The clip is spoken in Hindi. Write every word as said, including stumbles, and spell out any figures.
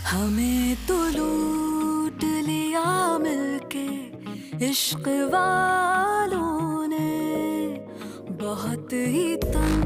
हमें तो लूट लिया मिलके इश्क वालों ने, बहुत ही तंग